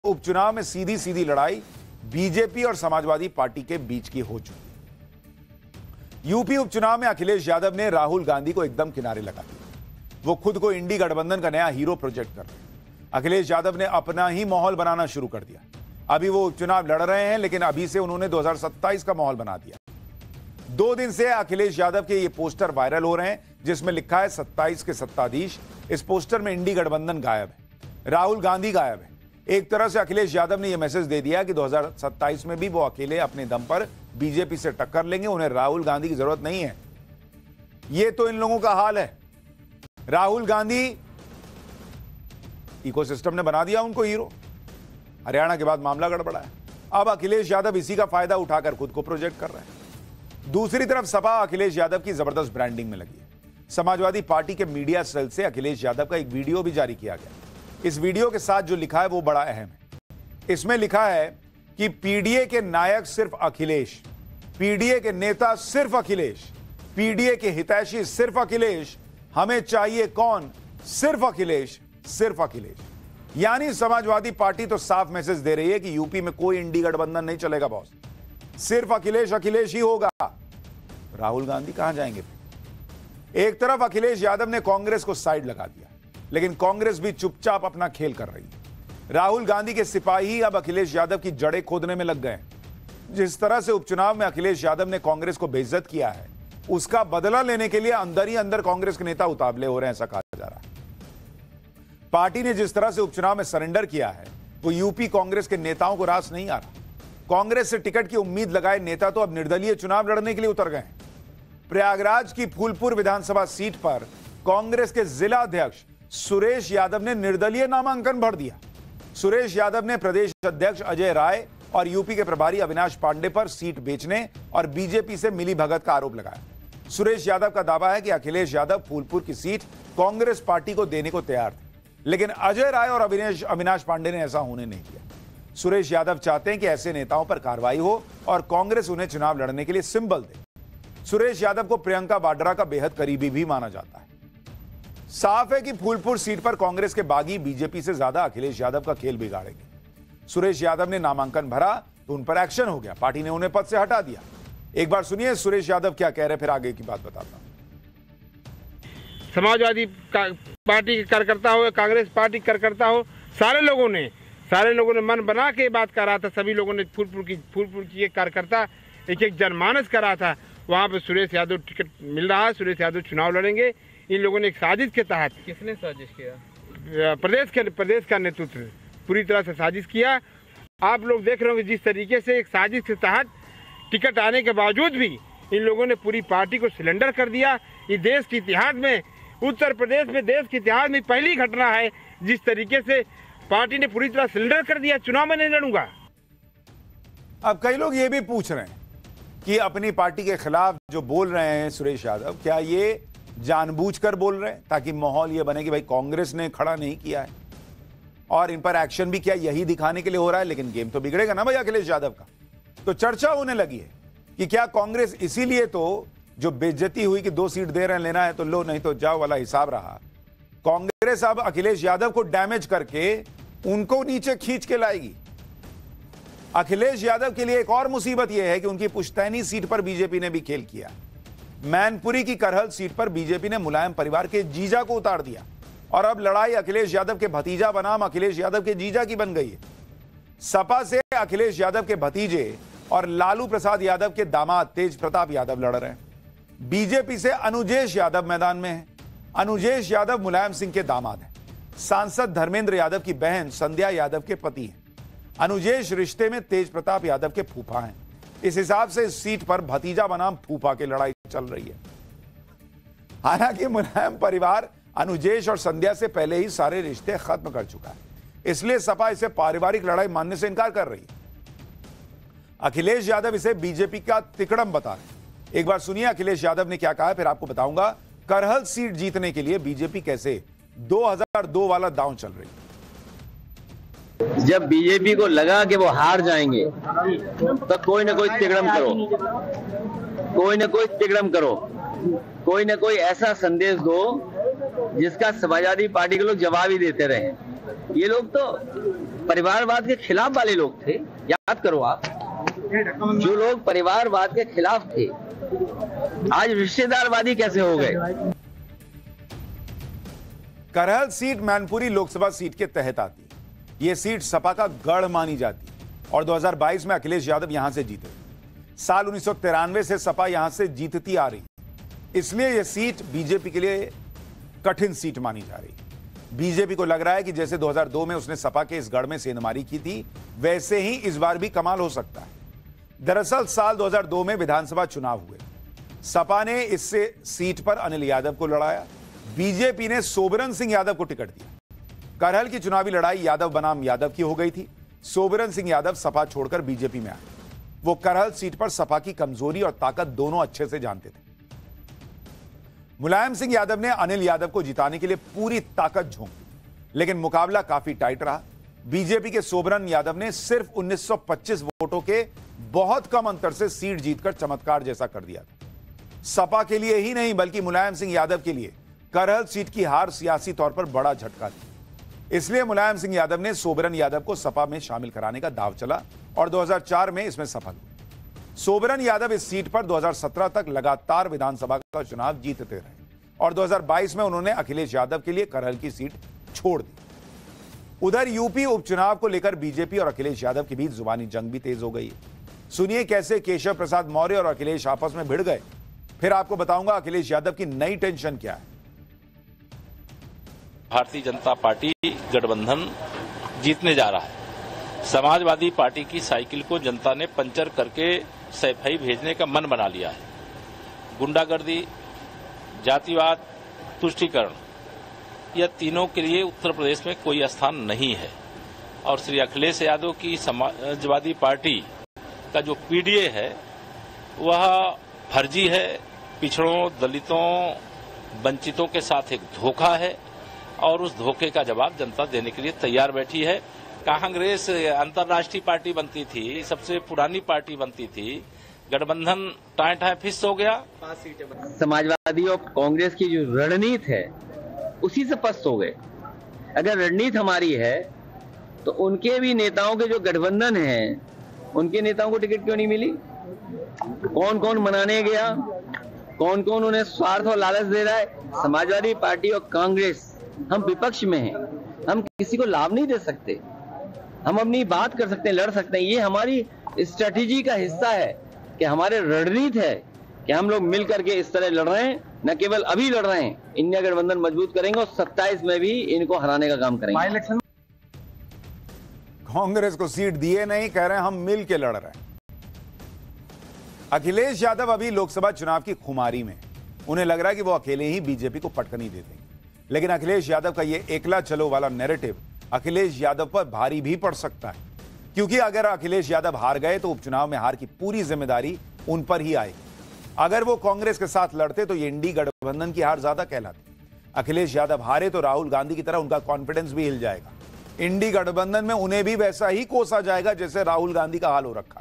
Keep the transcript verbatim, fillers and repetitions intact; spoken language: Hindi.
उपचुनाव में सीधी सीधी लड़ाई बीजेपी और समाजवादी पार्टी के बीच की हो चुकी है। यूपी उपचुनाव में अखिलेश यादव ने राहुल गांधी को एकदम किनारे लगा दिया। वो खुद को इंडी गठबंधन का नया हीरो प्रोजेक्ट कर रहे हैं। अखिलेश यादव ने अपना ही माहौल बनाना शुरू कर दिया। अभी वो उपचुनाव लड़ रहे हैं, लेकिन अभी से उन्होंने दो हज़ार सत्ताईस का माहौल बना दिया। दो दिन से अखिलेश यादव के ये पोस्टर वायरल हो रहे हैं, जिसमें लिखा है सत्ताईस के सत्ताधीश। इस पोस्टर में इंडी गठबंधन गायब है, राहुल गांधी गायब है। एक तरह से अखिलेश यादव ने यह मैसेज दे दिया कि दो हज़ार सत्ताईस में भी वो अकेले अपने दम पर बीजेपी से टक्कर लेंगे, उन्हें राहुल गांधी की जरूरत नहीं है। ये तो इन लोगों का हाल है। राहुल गांधी इकोसिस्टम ने बना दिया उनको हीरो। हरियाणा के बाद मामला गड़बड़ा है। अब अखिलेश यादव इसी का फायदा उठाकर खुद को प्रोजेक्ट कर रहे हैं। दूसरी तरफ सपा अखिलेश यादव की जबरदस्त ब्रांडिंग में लगी है। समाजवादी पार्टी के मीडिया सेल से अखिलेश यादव का एक वीडियो भी जारी किया गया। इस वीडियो के साथ जो लिखा है वो बड़ा अहम है। इसमें लिखा है कि पीडीए के नायक सिर्फ अखिलेश, पीडीए के नेता सिर्फ अखिलेश, पीडीए के हितैषी सिर्फ अखिलेश, हमें चाहिए कौन? सिर्फ अखिलेश, सिर्फ अखिलेश। यानी समाजवादी पार्टी तो साफ मैसेज दे रही है कि यूपी में कोई इंडी गठबंधन नहीं चलेगा बॉस, सिर्फ अखिलेश अखिलेश ही होगा। राहुल गांधी कहां जाएंगे? एक तरफ अखिलेश यादव ने कांग्रेस को साइड लगा दिया, लेकिन कांग्रेस भी चुपचाप अपना खेल कर रही है। राहुल गांधी के सिपाही अब अखिलेश यादव की जड़ें खोदने में लग गए। जिस तरह से उपचुनाव में अखिलेश यादव ने कांग्रेस को बेइज्जत किया है, उसका बदला लेने के लिए अंदर ही अंदर कांग्रेस के नेता उतावले हो रहे हैं, ऐसा कहा जा रहा है। पार्टी ने जिस तरह से उपचुनाव में सरेंडर किया है, वो यूपी कांग्रेस के नेताओं को रास नहीं आ रहा। कांग्रेस से टिकट की उम्मीद लगाए नेता तो अब निर्दलीय चुनाव लड़ने के लिए उतर गए। प्रयागराज की फूलपुर विधानसभा सीट पर कांग्रेस के जिला अध्यक्ष सुरेश यादव ने निर्दलीय नामांकन भर दिया। सुरेश यादव ने प्रदेश अध्यक्ष अजय राय और यूपी के प्रभारी अविनाश पांडे पर सीट बेचने और बीजेपी से मिलीभगत का आरोप लगाया। सुरेश यादव का दावा है कि अखिलेश यादव फूलपुर की सीट कांग्रेस पार्टी को देने को तैयार थे, लेकिन अजय राय और अविनाश अविनाश पांडे ने ऐसा होने नहीं दिया। सुरेश यादव चाहते हैं कि ऐसे नेताओं पर कार्रवाई हो और कांग्रेस उन्हें चुनाव लड़ने के लिए सिंबल दे। सुरेश यादव को प्रियंका वाड्रा का बेहद करीबी भी माना जाता है। साफ है कि फूलपुर सीट पर कांग्रेस के बागी बीजेपी से ज्यादा अखिलेश यादव का खेल बिगाड़ेंगे। सुरेश यादव ने नामांकन भरा तो उन पर एक्शन हो गया, पार्टी ने उन्हें पद से हटा दिया। एक बार सुनिए सुरेश यादव क्या कह रहे, फिर आगे की बात बताता हूं। समाजवादी पार्टी के कार्यकर्ता हो, कांग्रेस पार्टी के कार्यकर्ता हो, सारे लोगों ने सारे लोगों ने मन बना के बात कर रहा था। सभी लोगों ने फूलपुर की फूलपुर की एक कार्यकर्ता एक एक जनमानस कर रहा था, वहाँ पे सुरेश यादव टिकट मिल रहा है, सुरेश यादव चुनाव लड़ेंगे। इन लोगों ने एक साजिश के तहत, किसने साजिश किया? प्रदेश के प्रदेश का नेतृत्व पूरी तरह से साजिश किया। आप लोग देख रहे होंगे जिस तरीके से एक साजिश के तहत टिकट आने के बावजूद भी इन लोगों ने पूरी पार्टी को सिलेंडर कर दिया। ये देश के इतिहास में, उत्तर प्रदेश में देश के इतिहास में पहली घटना है जिस तरीके से पार्टी ने पूरी तरह सिलेंडर कर दिया, चुनाव में नहीं लड़ूंगा। अब कई लोग ये भी पूछ रहे हैं कि अपनी पार्टी के खिलाफ जो बोल रहे हैं सुरेश यादव, क्या ये जानबूझकर बोल रहे हैं ताकि माहौल ये बने कि भाई कांग्रेस ने खड़ा नहीं किया है और इन पर एक्शन भी किया, यही दिखाने के लिए हो रहा है? लेकिन गेम तो बिगड़ेगा ना भाई अखिलेश यादव का। तो चर्चा होने लगी है कि क्या कांग्रेस इसीलिए तो जो बेइज्जती हुई कि दो सीट दे रहे हैं, लेना है तो लो, नहीं तो जाओ वाला हिसाब रहा। कांग्रेस अब अखिलेश यादव को डैमेज करके उनको नीचे खींच के लाएगी। अखिलेश यादव के लिए एक और मुसीबत यह है कि उनकी पुश्तैनी सीट पर बीजेपी ने भी खेल किया। मैनपुरी की करहल सीट पर बीजेपी ने मुलायम परिवार के जीजा को उतार दिया और अब लड़ाई अखिलेश यादव के भतीजा बनाम अखिलेश यादव के जीजा की बन गई है। सपा से अखिलेश यादव के भतीजे और लालू प्रसाद यादव के दामाद तेज प्रताप यादव लड़ रहे हैं। बीजेपी से अनुजेश यादव मैदान में है। अनुजेश यादव मुलायम सिंह के दामाद हैं। सांसद धर्मेंद्र यादव की बहन संध्या यादव के पति हैं। अनुजेश रिश्ते में तेज प्रताप यादव के फूफा हैं। इस हिसाब से इस सीट पर भतीजा बनाम फूफा की लड़ाई चल रही है। हालांकि मुलायम परिवार अनुजेश और संध्या से पहले ही सारे रिश्ते खत्म कर चुका है, इसलिए सपा इसे पारिवारिक लड़ाई मानने से इनकार कर रही है। अखिलेश यादव इसे बीजेपी का तिकड़म बता रहे हैं। एक बार सुनिए अखिलेश यादव ने क्या कहा है, फिर आपको बताऊंगा करहल सीट जीतने के लिए बीजेपी कैसे दो हज़ार दो वाला दांव चल रही है। जब बीजेपी को लगा कि वो हार जाएंगे तो कोई ना कोई तिकड़म करो, कोई ना कोई तिकड़म करो, कोई ना कोई ऐसा संदेश दो जिसका समाजवादी पार्टी के लोग जवाब ही देते रहे। ये लोग तो परिवारवाद के खिलाफ वाले लोग थे, याद करो आप, जो लोग परिवारवाद के खिलाफ थे आज रिश्तेदारवादी कैसे हो गए। करहल सीट मैनपुरी लोकसभा सीट के तहत आती है। यह सीट सपा का गढ़ मानी जाती है और दो हज़ार बाईस में अखिलेश यादव यहां से जीते। साल उन्नीस सौ तिरानवे से सपा यहां से जीतती आ रही, इसलिए यह सीट बीजेपी के लिए कठिन सीट मानी जा रही है। बीजेपी को लग रहा है कि जैसे दो हज़ार दो में उसने सपा के इस गढ़ में सेंधमारी की थी, वैसे ही इस बार भी कमाल हो सकता है। दरअसल साल दो हज़ार दो में विधानसभा चुनाव हुए, सपा ने इससे सीट पर अनिल यादव को लड़ाया, बीजेपी ने सोबरन सिंह यादव को टिकट दिया। करहल की चुनावी लड़ाई यादव बनाम यादव की हो गई थी। सोबरन सिंह यादव सपा छोड़कर बीजेपी में आए। वो करहल सीट पर सपा की कमजोरी और ताकत दोनों अच्छे से जानते थे। मुलायम सिंह यादव ने अनिल यादव को जिताने के लिए पूरी ताकत झोंकी, लेकिन मुकाबला काफी टाइट रहा। बीजेपी के सोबरन यादव ने सिर्फ उन्नीस सौ पच्चीस वोटों के बहुत कम अंतर से सीट जीतकर चमत्कार जैसा कर दिया था। सपा के लिए ही नहीं बल्कि मुलायम सिंह यादव के लिए करहल सीट की हार सियासी तौर पर बड़ा झटका थी। इसलिए मुलायम सिंह यादव ने सोबरन यादव को सपा में शामिल कराने का दांव चला और दो हज़ार चार में इसमें सफल हुए। सोबरन यादव इस सीट पर दो हज़ार सत्रह तक लगातार विधानसभा का चुनाव जीतते रहे और दो हज़ार बाईस में उन्होंने अखिलेश यादव के लिए करहल की सीट छोड़ दी। उधर यूपी उपचुनाव को लेकर बीजेपी और अखिलेश यादव के बीच जुबानी जंग भी तेज हो गई है। सुनिए कैसे केशव प्रसाद मौर्य और अखिलेश आपस में भिड़ गए, फिर आपको बताऊंगा अखिलेश यादव की नई टेंशन क्या है। भारतीय जनता पार्टी गठबंधन जीतने जा रहा है। समाजवादी पार्टी की साइकिल को जनता ने पंचर करके सैफई भेजने का मन बना लिया है। गुंडागर्दी, जातिवाद, तुष्टीकरण, यह तीनों के लिए उत्तर प्रदेश में कोई स्थान नहीं है और श्री अखिलेश यादव की समाजवादी पार्टी का जो पीडीए है वह फर्जी है, पिछड़ों, दलितों, वंचितों के साथ एक धोखा है और उस धोखे का जवाब जनता देने के लिए तैयार बैठी है। कांग्रेस अंतर्राष्ट्रीय पार्टी बनती थी, सबसे पुरानी पार्टी बनती थी, गठबंधन टाए टाए फिस हो गया। समाजवादी और कांग्रेस की जो रणनीति है उसी से पस्त हो गए। अगर रणनीति हमारी है तो उनके भी नेताओं के जो गठबंधन है उनके नेताओं को टिकट क्यों नहीं मिली? कौन कौन मनाने गया, कौन कौन उन्हें स्वार्थ और लालच दे रहा है? समाजवादी पार्टी और कांग्रेस, हम विपक्ष में हैं, हम किसी को लाभ नहीं दे सकते, हम अपनी बात कर सकते हैं, लड़ सकते हैं। ये हमारी स्ट्रेटेजी का हिस्सा है कि हमारे रणनीति है कि हम लोग मिल करके इस तरह लड़ रहे हैं, न केवल अभी लड़ रहे हैं, इंडिया गठबंधन मजबूत करेंगे और सत्ताईस में भी इनको हराने का काम करेंगे। कांग्रेस को सीट दिए नहीं, कह रहे हैं हम मिल के लड़ रहे हैं। अखिलेश यादव अभी लोकसभा चुनाव की खुमारी में, उन्हें लग रहा है कि वो अकेले ही बीजेपी को पटकनी दे देंगे, लेकिन अखिलेश यादव का ये एकला चलो वाला नैरेटिव अखिलेश यादव पर भारी भी पड़ सकता है, क्योंकि अगर अखिलेश यादव हार गए तो उपचुनाव में हार की पूरी जिम्मेदारी उन पर ही आएगी। अगर वो कांग्रेस के साथ लड़ते तो ये इंडी गठबंधन की हार ज्यादा कहलाती। अखिलेश यादव हारे तो राहुल गांधी की तरह उनका कॉन्फिडेंस भी हिल जाएगा। इंडी गठबंधन में उन्हें भी वैसा ही कोसा जाएगा जैसे राहुल गांधी का हाल हो रखा है।